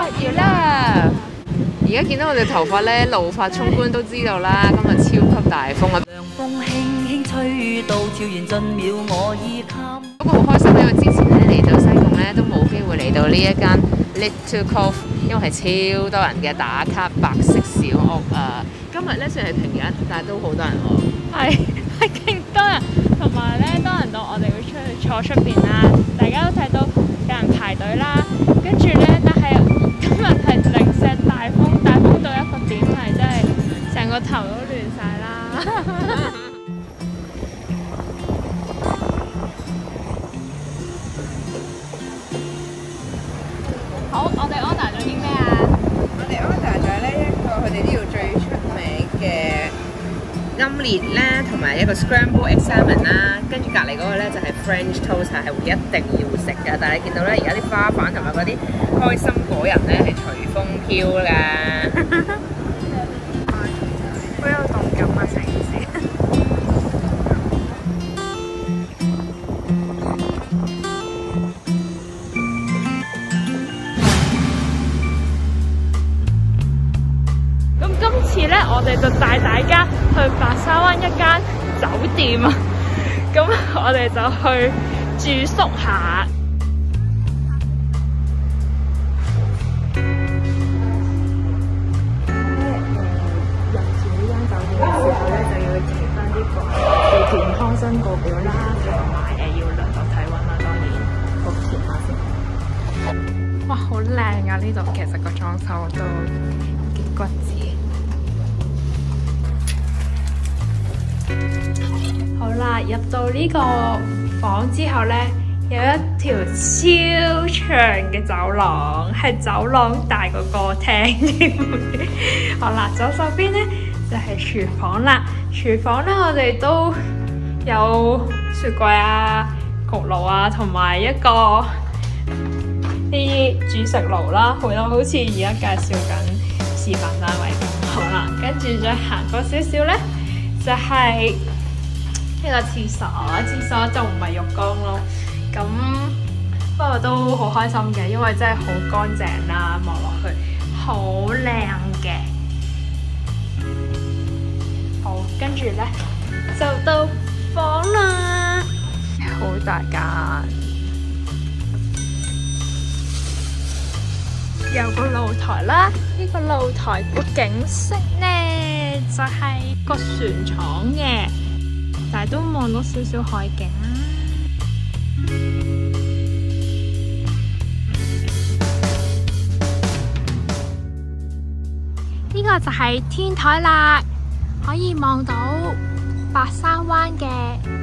8月啦！而家見到我哋頭髮咧怒髮衝冠都知道啦，今日超級大風啊！ 涼風輕輕吹到，悄然進了我衣襟。 不過好開心，因為之前咧嚟到西貢咧都冇機會嚟到呢一間 Little Cove， 因為係超多人嘅打卡白色小屋啊！今日咧雖然係平日，但係都好多人喎。 係勁多人，同埋咧多人到我哋會出去坐出邊啦，大家都睇到有人排隊啦，跟住咧，但係今日係零舍大風，大風到一個點係真係成個頭都亂晒啦。好，我哋 order 咗啲咩啊？ 我哋 order 咗呢一個佢哋呢度最出名嘅奄列咧，同埋一個 scramble egg salmon 啦，跟住隔離嗰個咧就係 French toast， 係會一定要食嘅。但係你見到咧，而家啲花瓣同埋嗰啲開心果仁咧係隨風飄㗎，好有動感啊！成件事。 今次咧，我哋就帶大家去白沙灣一間酒店啊，咁我哋就去住宿下。入住呢間酒店嘅時候咧，就要填翻啲健康申報表啦，同埋要量度體温啦，當然要填下先。哇，好靚啊！呢度其實個裝修都幾骨子。好啦，入到呢個房之後呢，有一條超長嘅走廊，係走廊大過個廳添。好啦，左手邊呢就係廚房啦。廚房呢，我哋都有雪櫃啊、焗爐啊，同埋一個啲煮食爐啦。好似而家介紹緊示範單位咁。好啦，跟住再行過少少呢，就係呢個廁所，廁所就唔係浴缸咯，咁不過都好開心嘅，因為真係好乾淨啦，望落去好靚嘅。好，跟住咧就到房啦，好大間，有個露台啦，呢個露台個景色咧就係個船廠嘅。但係都望到少少海景啦。呢個就係天台啦，可以望到白沙灣嘅